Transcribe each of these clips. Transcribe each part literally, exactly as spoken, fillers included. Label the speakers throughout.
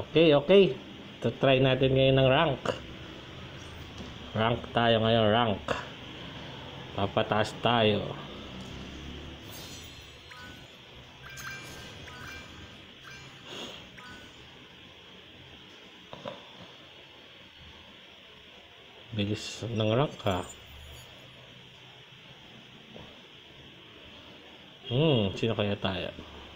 Speaker 1: Okay, okay. To try natin ngayon ng rank. Rank tayo ngayon, rank. Papataas tayo. Bilis ng rank ha. Hmm, sino kaya tayo?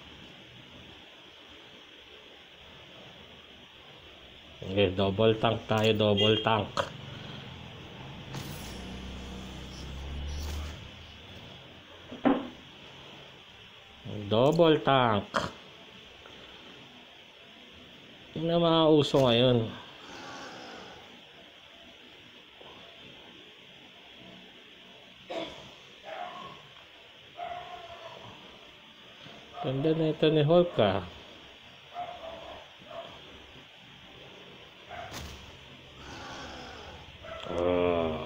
Speaker 1: Okay, double tank tayo, double tank. Double tank. Yun na mga uso ngayon. Ganda na ito ni Hulk ah. Oh.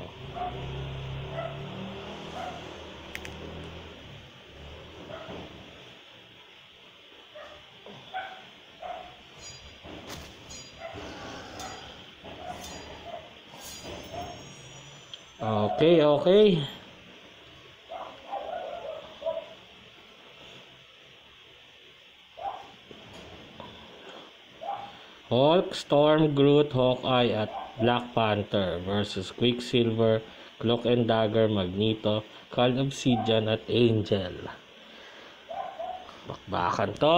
Speaker 1: Okay, okay. Hulk, Storm, Groot, Hawkeye at Black Panther versus Quicksilver, Cloak and Dagger, Magneto, Call Obsidian at Angel. Bakbakan to.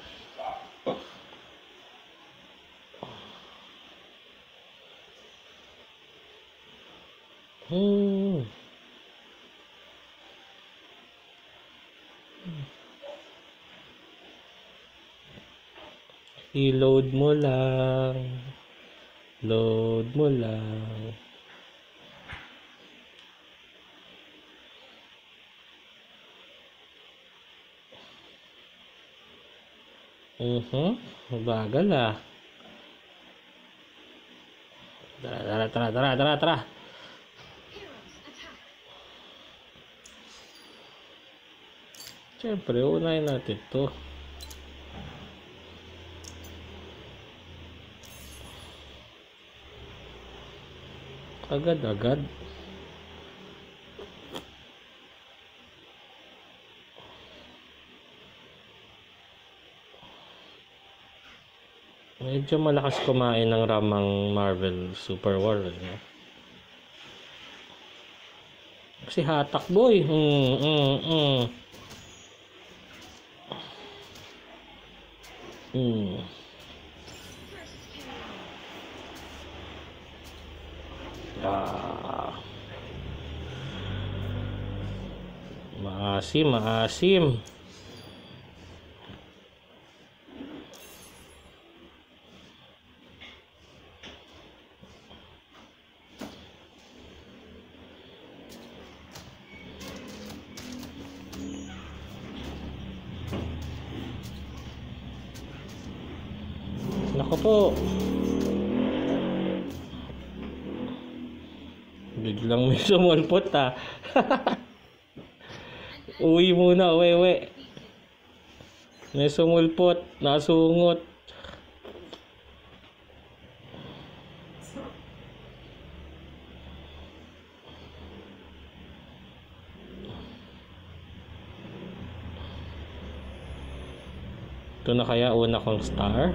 Speaker 1: Hmm. I-load mo lang. Load mo lang. Mhm. Bagal ah. Tara, tara, tara, tara, tara, tara. Siyempre, unahin natin to. Agad-agad. Medyo malakas kumain ng ramang Marvel Super World. Eh. Kasi hatak boy. Mm, mm, mm. Mm. Ah. Maasim, maasim. Nako po. Biglang may sumulpot ah. Uwi muna, uwi, uwi. May sumulpot, nasungot. Ito na kaya una kong star.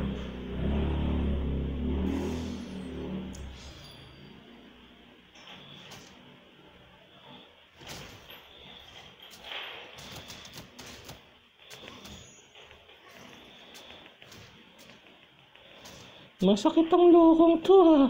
Speaker 1: Masakit ang lokong to ha.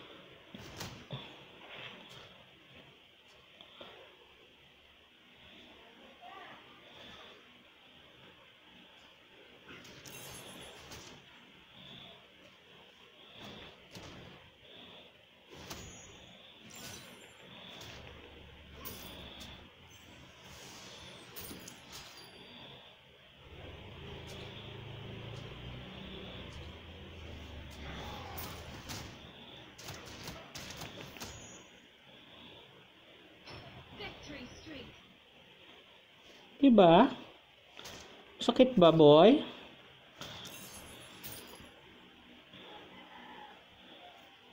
Speaker 1: Diba? Sakit ba, boy?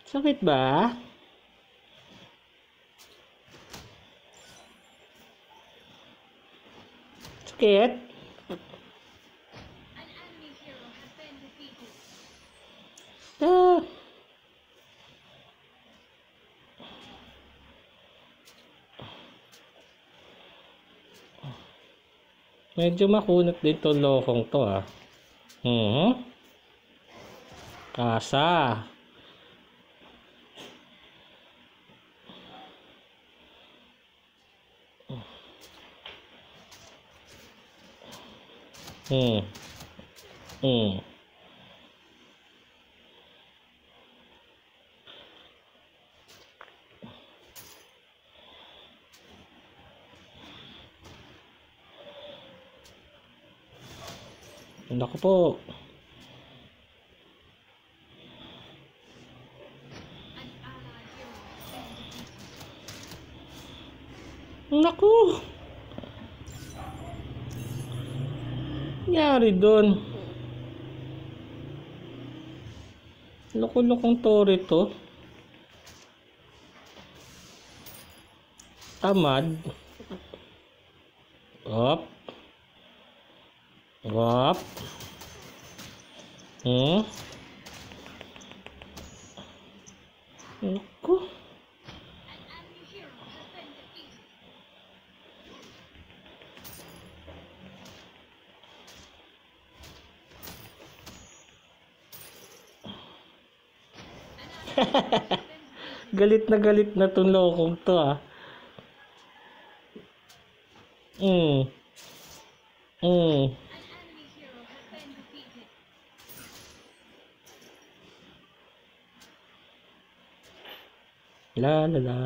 Speaker 1: Sakit ba? Sakit? Ah. Medyo makunat din to lokong to ah. Hmm. Kasa. Hmm. Hmm. Naku po. Naku. Nangyari doon. Loko-lokong tore to. Tamad. Op. Op. Hmm. Naku. Galit na galit na tong lokong to ah. Hmm. Hmm. La la la.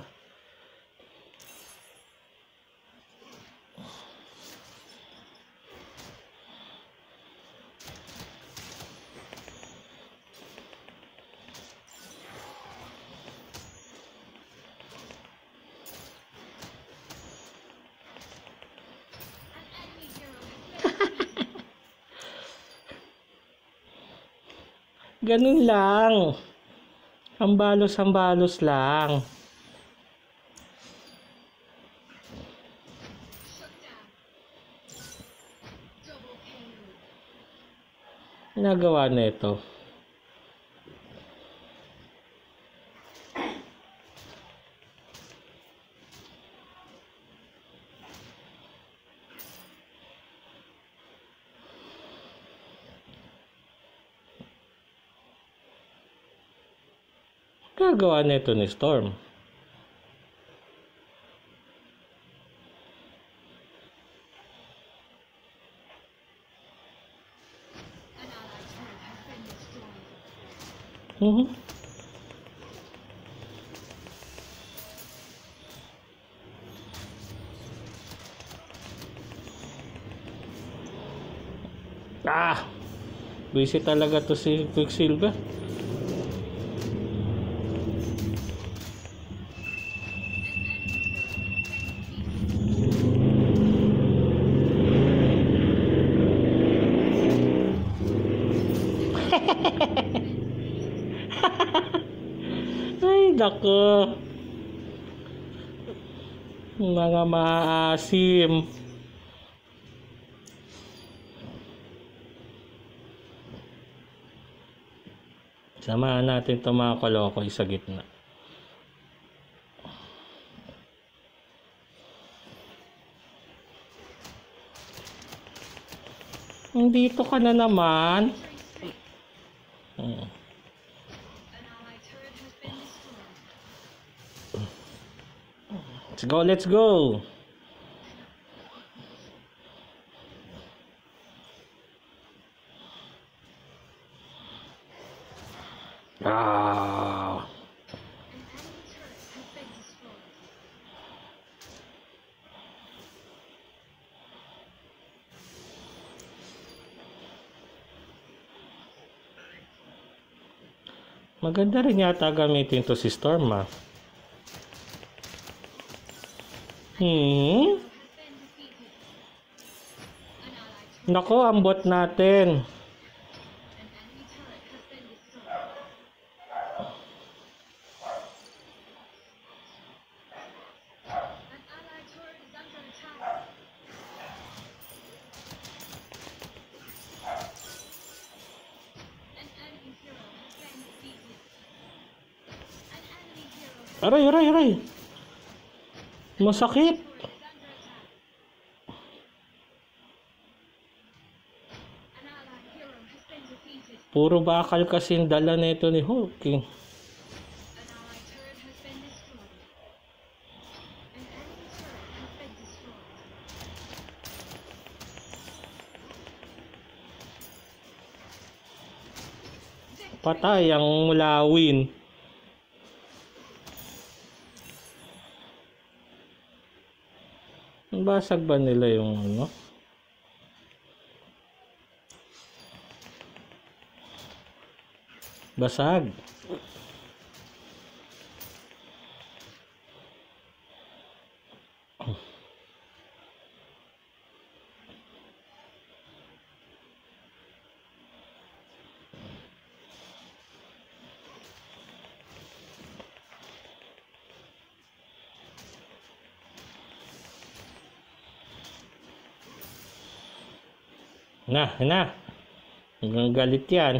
Speaker 1: Ganun lang. Hambalos-hambalos lang. Nagawa na ito. Nagawa na ito ni Storm. Mhm. Ah! Busy talaga to si Quicksilver. Ay, nako. Mga maasim. Samahan natin itong mga koloko sa gitna. Dito ka na naman. Hmm. Let's go, let's go. Ah. Maganda rin yata gamitin to si Storm ah. Hmm. Nako, ang bot natin. Aray, aray, aray. Masakit. Puro bakal kasi yung dala nito ni Hulk eh. Patay ang mulawin. Basag ba nila yung ano? Basag. Na, na. Hanggang galit yan.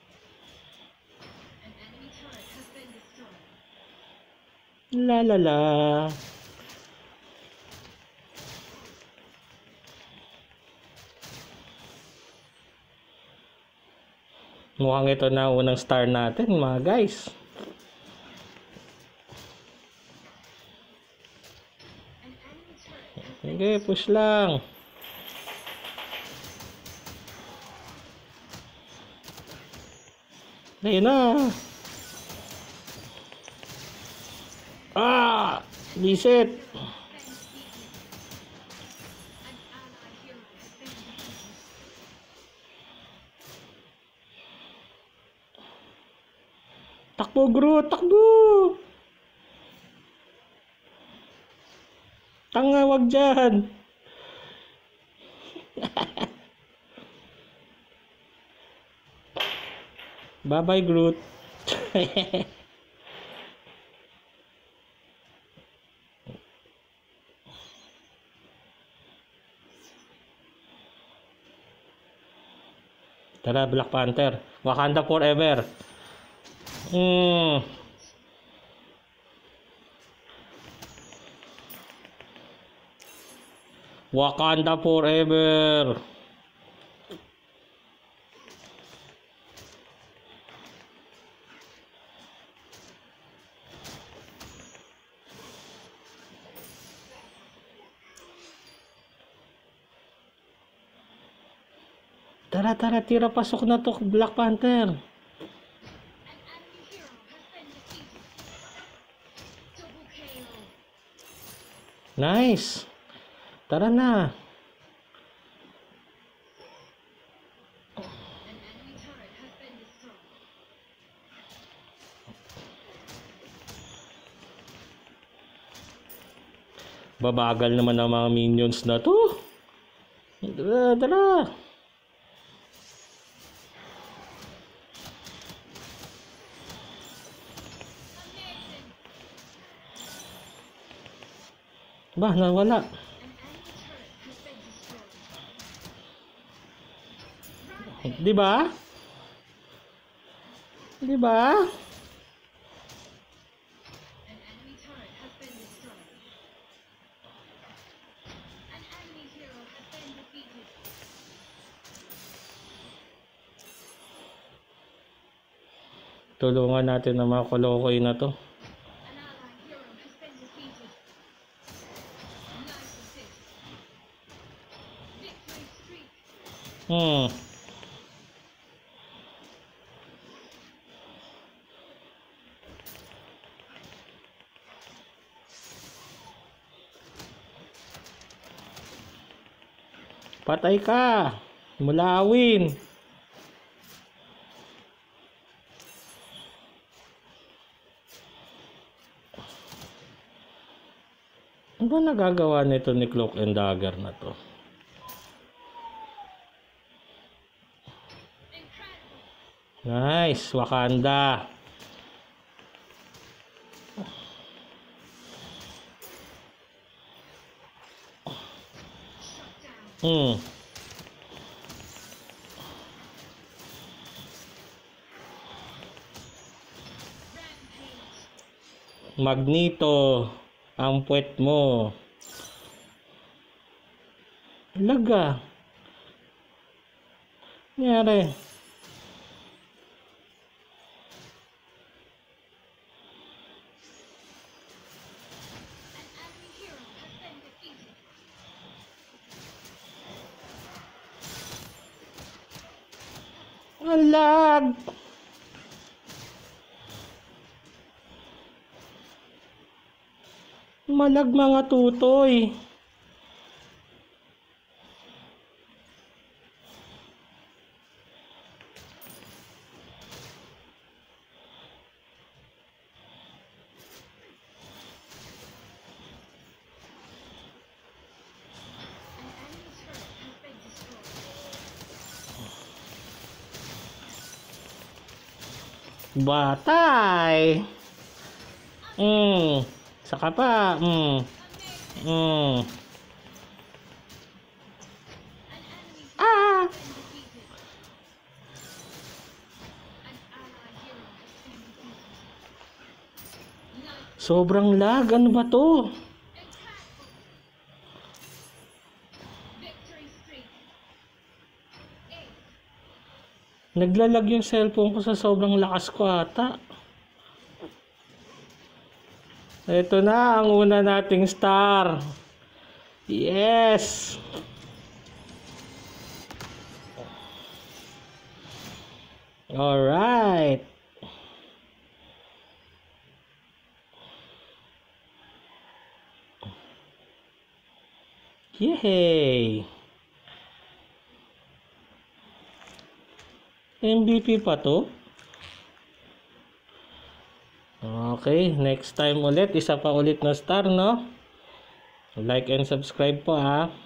Speaker 1: La la la. Mukhang ito na unang star natin mga guys. Sige, push lang. Ayun na. Ah! Reset. Takbo, Groot! Takbo! Tanga, wag dyan! Bye-bye, Groot! Tara, Black Panther. Wakanda forever. Hmm. Wakanda forever. Tara, tara, tira, pasok na to, Black Panther. Nice. Tara na. Babagal naman ang mga minions na to. Tara, tara. Bah, nawala. Di ba? Di ba? Tulungan natin ang mga kolokoy na to. Hmm. Patay ka. Mulawin. Ano ba nagagawa nito ni Cloak and Dagger na to? Nice, Wakanda. Hmm. Magneto, ang puwet mo. Laga. Nangyari. Ang lag. Malag mga tutoy. Batay. Mm. Saka pa. Mm. Mm. Ah. Sobrang lag. Ano ba to? Naglalag yung cellphone ko sa sobrang lakas ko ata. Ito na ang una nating star. Yes! Alright. Yay! M V P pa to? Okay, next time ulit, isa pa ulit na star, no? Like and subscribe po, ha.